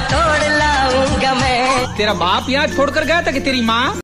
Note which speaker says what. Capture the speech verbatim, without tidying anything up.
Speaker 1: तोड़ लाऊंगा मैं।
Speaker 2: तेरा बाप यहाँ छोड़कर गया था कि तेरी माँ?